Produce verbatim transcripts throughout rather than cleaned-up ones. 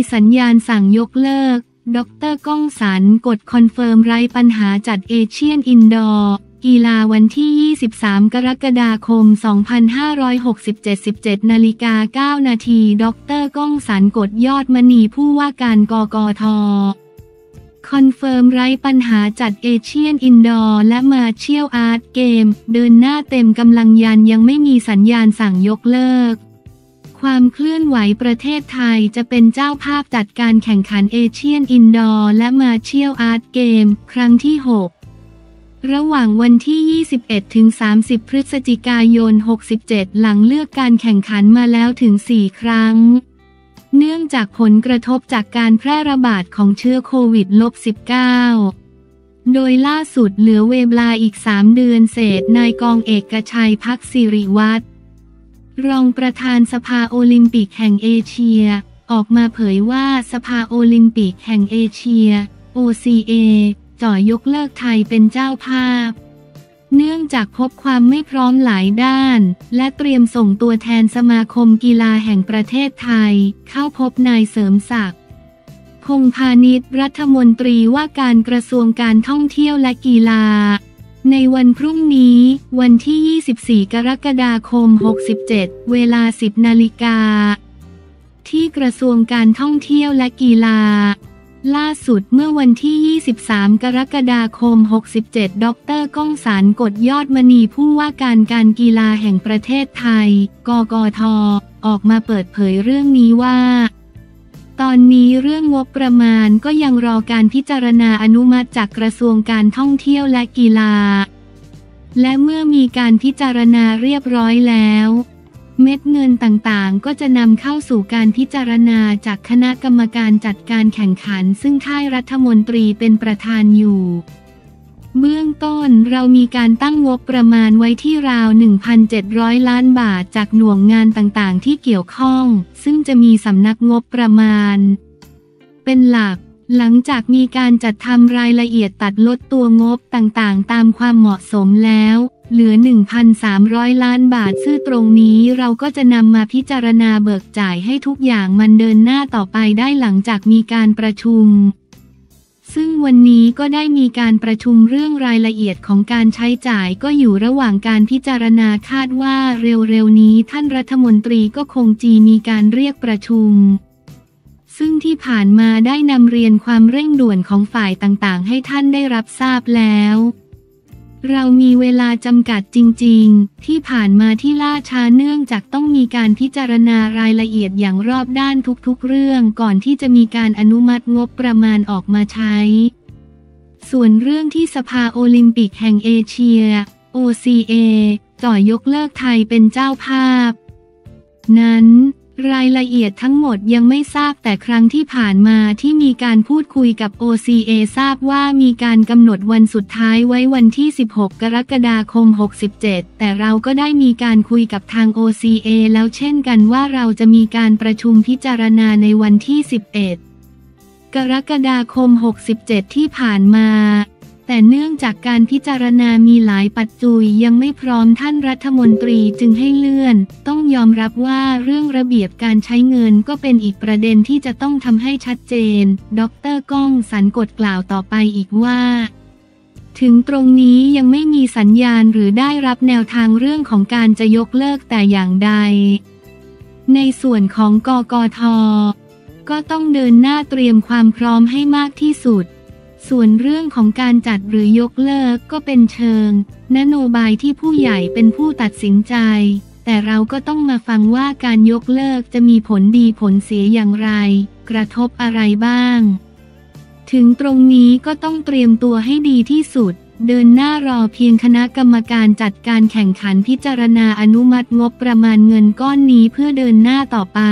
สัญญาณสั่งยกเลิกดร.ก้องสรรกดคอนเฟิร์มไร้ปัญหาจัดเอเชียนอินดอร์กีฬาวันที่ยี่สิบสามกรกฎาคมสองพันห้าร้อยหกสิบเจ็ด สิบเจ็ดนาฬิกาเก้านาทีดร.ก้องสรรกดยอดมณีผู้ว่าการกกท.คอนเฟิร์มไร้ปัญหาจัดเอเชียนอินดอร์และมาเชียลอาร์ตเกมเดินหน้าเต็มกำลังยันยังไม่มีสัญญาณสั่งยกเลิกความเคลื่อนไหวประเทศไทยจะเป็นเจ้าภาพจัดการแข่งขันเอเชียนอินดอร์และมาเชียลอาร์ตเกมครั้งที่หกระหว่างวันที่ยี่สิบเอ็ดถึงสามสิบพฤศจิกายนหกสิบเจ็ดหลังเลือกการแข่งขันมาแล้วถึงสี่ครั้งเนื่องจากผลกระทบจากการแพร่ระบาดของเชื้อโควิด สิบเก้า โดยล่าสุดเหลือเวลาอีกสามเดือนเศษนายกองเอกชัย ภักดิ์สิริวัฒน์รองประธานสภาโอลิมปิกแห่งเอเชียออกมาเผยว่าสภาโอลิมปิกแห่งเอเชีย โอ ซี เอ จ่อยกเลิกไทยเป็นเจ้าภาพเนื่องจากพบความไม่พร้อมหลายด้านและเตรียมส่งตัวแทนสมาคมกีฬาแห่งประเทศไทยเข้าพบนายเสริมศักดิ์พงษ์พาณิชย์รัฐมนตรีว่าการกระทรวงการท่องเที่ยวและกีฬาในวันพรุ่งนี้วันที่ยี่สิบสี่กรกฎาคมหกสิบเจ็ดเวลาสิบนาฬิกาที่กระทรวงการท่องเที่ยวและกีฬาล่าสุดเมื่อวันที่ยี่สิบสามกรกฎาคมหกสิบเจ็ดดร.ก้องสรรกดยอดมณีผู้ว่าการการกีฬาแห่งประเทศไทยกกท.ออกมาเปิดเผยเรื่องนี้ว่าตอนนี้เรื่องงบประมาณก็ยังรอการพิจารณาอนุมัติจากกระทรวงการท่องเที่ยวและกีฬาและเมื่อมีการพิจารณาเรียบร้อยแล้วเม็ดเงินต่างๆก็จะนำเข้าสู่การพิจารณาจากคณะกรรมการจัดการแข่งขันซึ่งท่ายรัฐมนตรีเป็นประธานอยู่เบื้องต้นเรามีการตั้งงบประมาณไว้ที่ราว หนึ่งพันเจ็ดร้อย ล้านบาทจากหน่วยงานต่างๆที่เกี่ยวข้องซึ่งจะมีสำนักงบประมาณเป็นหลักหลังจากมีการจัดทำรายละเอียดตัดลดตัวงบต่างๆตามความเหมาะสมแล้วเหลือ หนึ่งพันสามร้อย ล้านบาทซึ่งตรงนี้เราก็จะนำมาพิจารณาเบิกจ่ายให้ทุกอย่างมันเดินหน้าต่อไปได้หลังจากมีการประชุมซึ่งวันนี้ก็ได้มีการประชุมเรื่องรายละเอียดของการใช้จ่ายก็อยู่ระหว่างการพิจารณาคาดว่าเร็วๆนี้ท่านรัฐมนตรีก็คงจีมีการเรียกประชุมซึ่งที่ผ่านมาได้นำเรียนความเร่งด่วนของฝ่ายต่างๆให้ท่านได้รับทราบแล้วเรามีเวลาจำกัดจริงๆที่ผ่านมาที่ล่าช้าเนื่องจากต้องมีการพิจารณารายละเอียดอย่างรอบด้านทุกๆเรื่องก่อนที่จะมีการอนุมัติงบประมาณออกมาใช้ส่วนเรื่องที่สภาโอลิมปิกแห่งเอเชีย โอ ซี เอ จ่อยกเลิกไทยเป็นเจ้าภาพนั้นรายละเอียดทั้งหมดยังไม่ทราบแต่ครั้งที่ผ่านมาที่มีการพูดคุยกับ โอ ซี เอ ทราบว่ามีการกำหนดวันสุดท้ายไว้วันที่สิบหกกรกฎาคมหกสิบเจ็ดแต่เราก็ได้มีการคุยกับทาง โอ ซี เอ แล้วเช่นกันว่าเราจะมีการประชุมพิจารณาในวันที่สิบเอ็ดกรกฎาคมหกสิบเจ็ดที่ผ่านมาแต่เนื่องจากการพิจารณามีหลายปัจจัยยังไม่พร้อมท่านรัฐมนตรีจึงให้เลื่อนต้องยอมรับว่าเรื่องระเบียบการใช้เงินก็เป็นอีกประเด็นที่จะต้องทำให้ชัดเจนดร.ก้องสรรกดกล่าวต่อไปอีกว่าถึงตรงนี้ยังไม่มีสัญญาณหรือได้รับแนวทางเรื่องของการจะยกเลิกแต่อย่างใดในส่วนของกกท.ก็ต้องเดินหน้าเตรียมความพร้อมให้มากที่สุดส่วนเรื่องของการจัดหรือยกเลิกก็เป็นเชิงนโยบายที่ผู้ใหญ่เป็นผู้ตัดสินใจแต่เราก็ต้องมาฟังว่าการยกเลิกจะมีผลดีผลเสียอย่างไรกระทบอะไรบ้างถึงตรงนี้ก็ต้องเตรียมตัวให้ดีที่สุดเดินหน้ารอเพียงคณะกรรมการจัดการแข่งขันพิจารณาอนุมัติงบประมาณเงินก้อนนี้เพื่อเดินหน้าต่อไป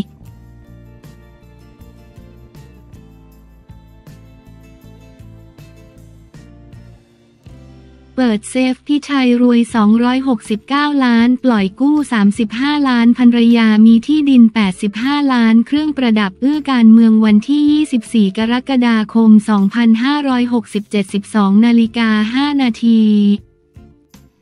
เปิดเซฟพี่ชัยรวยสองร้อยหกสิบเก้าล้านปล่อยกู้สามสิบห้าล้านภรรยามีที่ดินแปดสิบห้าล้านเครื่องประดับเอื้อการเมืองวันที่ยี่สิบสี่กรกฎาคมสองพันห้าร้อยหกสิบเจ็ด สิบสองนาฬิกาห้านาที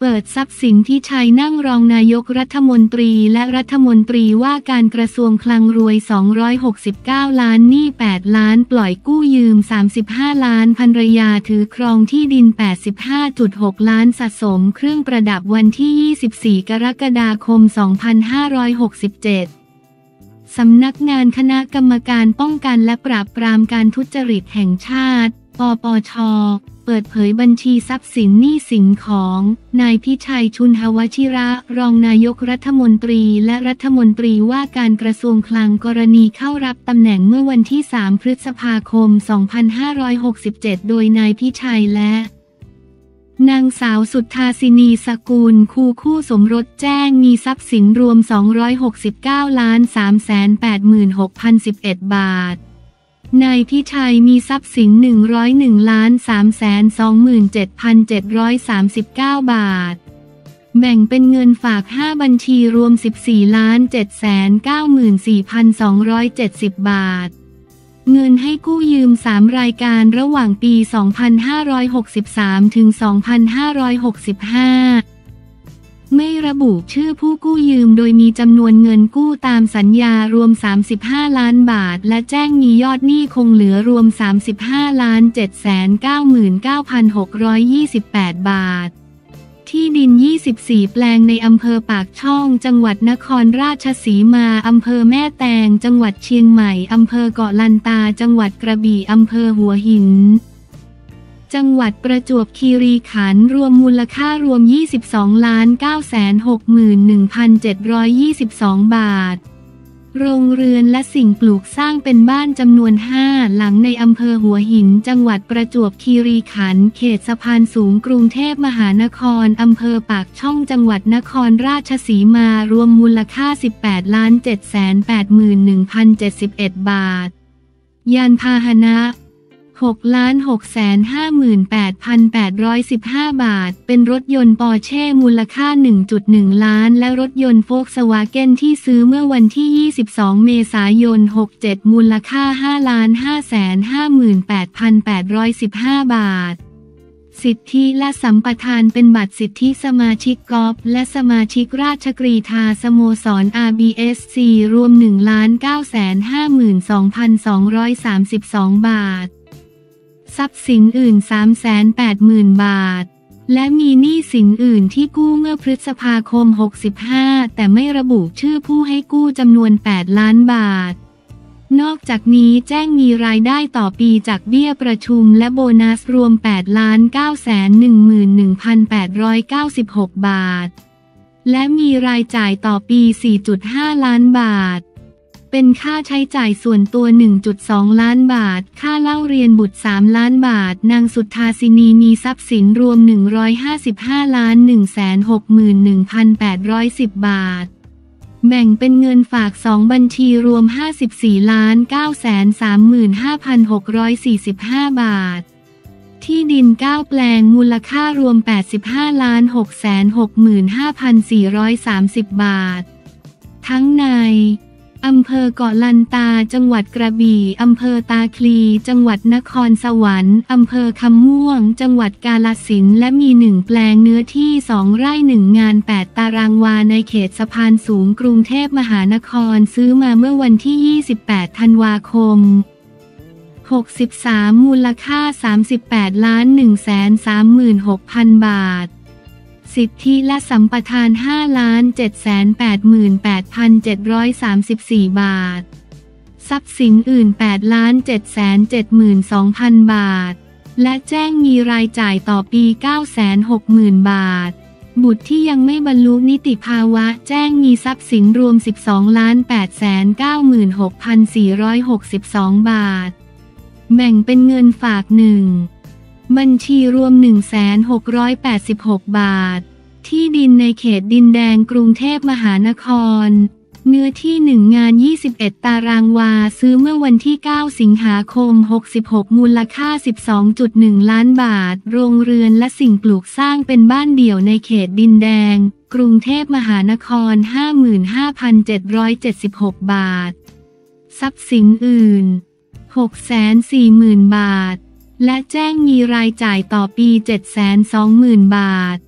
เปิดทรัพย์สินที่ใช้นั่งรองนายกรัฐมนตรีและรัฐมนตรีว่าการกระทรวงคลังรวยสองร้อยหกสิบเก้าล้านหนี้แปดล้านปล่อยกู้ยืมสามสิบห้าล้านภรรยาถือครองที่ดิน แปดสิบห้าจุดหกล้านสะสมเครื่องประดับวันที่ยี่สิบสี่กรกฎาคมสองพันห้าร้อยหกสิบเจ็ดสำนักงานคณะกรรมการป้องกันและปราบปรามการทุจริตแห่งชาติปปช.เปิดเผยบัญชีทรัพย์สินหนี้สินของนายพิชัยชุนหวชิระรองนายกรัฐมนตรีและรัฐมนตรีว่าการกระทรวงคลังกรณีเข้ารับตำแหน่งเมื่อวันที่สามพฤษภาคมสองพันห้าร้อยหกสิบเจ็ดโดยนายพิชัยและนางสาวสุทธาสินีสกุลคู่คู่สมรสแจ้งมีทรัพย์สินรวมสองร้อยหกสิบเก้าล้านสามแสนแปดหมื่นหกพันสิบเอ็ดบาทนายพิชัยมีทรัพย์สินหนึ่งร้อยเอ็ดล้านสามแสนสองหมื่นเจ็ดพันเจ็ดร้อยสามสิบเก้าบาทแบ่งเป็นเงินฝากห้าบัญชีรวมสิบสี่ล้านเจ็ดแสนเก้าหมื่นสี่พันสองร้อยเจ็ดสิบบาทเงินให้กู้ยืมสามรายการระหว่างปีสองพันห้าร้อยหกสิบสามถึงสองพันห้าร้อยหกสิบห้าไม่ระบุชื่อผู้กู้ยืมโดยมีจำนวนเงินกู้ตามสัญญารวมสามสิบห้าล้านบาทและแจ้งมียอดหนี้คงเหลือรวมสามสิบห้าล้านเจ็ดแสนเก้าหมื่นเก้าพันหกร้อยยี่สิบแปดบาทที่ดินยี่สิบสี่แปลงในอำเภอปากช่องจังหวัดนครราชสีมาอำเภอแม่แตงจังหวัดเชียงใหม่อำเภอเกาะลันตาจังหวัดกระบี่อำเภอหัวหินจังหวัดประจวบคีรีขันธ์รวมมูลค่ารวมยี่สิบสองล้านเก้าแสนหกหมื่นหนึ่งพันเจ็ดร้อยยี่สิบสองบาทโรงเรือนและสิ่งปลูกสร้างเป็นบ้านจำนวนห้าหลังในอำเภอหัวหินจังหวัดประจวบคีรีขันธ์เขตสะพานสูงกรุงเทพมหานครอำเภอปากช่องจังหวัดนครราชสีมารวมมูลค่าสิบแปดล้านเจ็ดแสนแปดหมื่นหนึ่งพันเจ็ดสิบเอ็ดบาทยานพาหนะหกล้านหกแสนห้าหมื่นแปดพันแปดร้อยสิบห้าบาทเป็นรถยนต์ปอร์เช่มูลค่า หนึ่งจุดหนึ่ง ล้านและรถยนต์โฟล์คสวาเก้นที่ซื้อเมื่อวันที่ยี่สิบสองเมษายนหกเจ็ดมูลค่าห้าล้านห้าแสนห้าหมื่นแปดพันแปดร้อยสิบห้าบาทสิทธิและสัมปทานเป็นบัตรสิทธิสมาชิกกอล์ฟและสมาชิกราชกรีฑาสโมสร อาร์ บี เอส ซี รวม หนึ่งล้านเก้าแสนห้าหมื่นสองพันสองร้อยสามสิบสองบาททรัพย์สินอื่น สามแสนแปดหมื่นบาทและมีหนี้สินอื่นที่กู้เมื่อพฤษภาคมหกสิบห้าแต่ไม่ระบุชื่อผู้ให้กู้จำนวนแปดล้านบาทนอกจากนี้แจ้งมีรายได้ต่อปีจากเบี้ยประชุมและโบนัสรวมแปดล้านเก้าแสนหนึ่งหมื่นหนึ่งพันแปดร้อยเก้าสิบหกบาทและมีรายจ่ายต่อปี สี่จุดห้า ล้านบาทเป็นค่าใช้จ่ายส่วนตัว หนึ่งจุดสอง ล้านบาทค่าเล่าเรียนบุตรสามล้านบาทนางสุทธาสินีมีทรัพย์สินรวมหนึ่งร้อยห้าสิบห้าล้านหนึ่งแสนหกหมื่นหนึ่งพันแปดร้อยสิบบาทแบ่งเป็นเงินฝากสองบัญชีรวมห้าสิบสี่ล้านเก้าแสนสามหมื่นห้าพันหกร้อยสี่สิบห้าบาทที่ดินเก้าแปลงมูลค่ารวมแปดสิบห้าล้านหกแสนหกหมื่นห้าพันสี่ร้อยสามสิบบาททั้งในอำเภอเกาะลันตาจังหวัดกระบี่อำเภอตาคลีจังหวัดนครสวรรค์อำเภอคำม่วงจังหวัดกาฬสินธุ์และมีหนึ่งแปลงเนื้อที่สองไร่หนึ่งงานแปดตารางวาในเขตสะพานสูงกรุงเทพมหานครซื้อมาเมื่อวันที่ยี่สิบแปดธันวาคมหกสิบสามมูลค่าสามสิบแปดล้านหนึ่งแสนสามหมื่นหกพันบาทสิทธิและสัมปทานห้าล้านเจ็ดแสนแปดหมื่นแปดพันเจ็ดร้อยสามสิบสี่บาททรัพย์สินอื่นแปดล้านเจ็ดแสนเจ็ดหมื่นสองพันบาทและแจ้งมีรายจ่ายต่อปีเก้าแสนหกหมื่นบาทบุตรที่ยังไม่บรรลุนิติภาวะแจ้งมีทรัพย์สินรวมสิบสองล้านแปดแสนเก้าหมื่นหกพันสี่ร้อยหกสิบสองบาทแบ่งเป็นเงินฝากหนึ่งบัญชีรวม หนึ่งแสนหกร้อยแปดสิบหกบาทที่ดินในเขตดินแดงกรุงเทพมหานครเนื้อที่หนึ่งงานยี่สิบเอ็ดตารางวาซื้อเมื่อวันที่เก้าสิงหาคมหกสิบหกมูลค่า สิบสองจุดหนึ่ง ล้านบาทโรงเรือนและสิ่งปลูกสร้างเป็นบ้านเดี่ยวในเขตดินแดงกรุงเทพมหานคร ห้าหมื่นห้าพันเจ็ดร้อยเจ็ดสิบหกบาททรัพย์สินอื่น หกแสนสี่หมื่นบาทและแจ้งมีรายจ่ายต่อปี เจ็ดแสนสองหมื่นบาท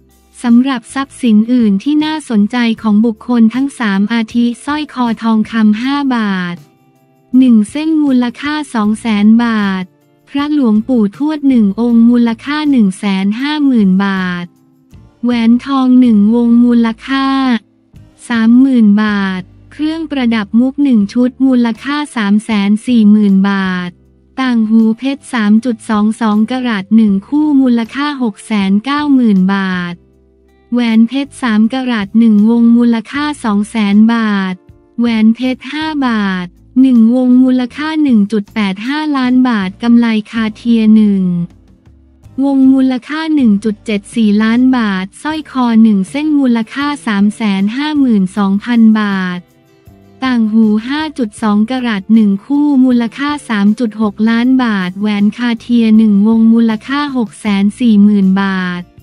สำหรับทรัพย์สินอื่นที่น่าสนใจของบุคคลทั้งสามอาทิสร้อยคอทองคำห้าบาทหนึ่งเส้นมูลค่าสองแสนบาทพระหลวงปู่ทวดหนึ่งองค์มูลค่าหนึ่งแสนห้าหมื่นบาทแหวนทองหนึ่งวงมูลค่าสามหมื่นบาทเครื่องประดับมุกหนึ่งชุดมูลค่าสามแสนสี่หมื่นบาทต่างหูเพชร สามจุดสองสอง กะรัตหนึ่งคู่มูลค่า หกแสนเก้าหมื่นบาทแหวนเพชรสามกะรัตหนึ่งวงมูลค่า สองแสนบาทแหวนเพชรห้าบาทหนึ่งวงมูลค่า หนึ่งจุดแปดห้า ล้านบาทกำไลคาเทียหนึ่งวงมูลค่า หนึ่งจุดเจ็ดสี่ ล้านบาทสร้อยคอหนึ่งเส้นมูลค่า สามแสนห้าหมื่นสองพัน บาทต่างหู ห้าจุดสอง กะรัตหนึ่งคู่มูลค่า สามจุดหก ล้านบาทแหวนคาเทียหนึ่งวงมูลค่า หกแสนสี่หมื่น บาท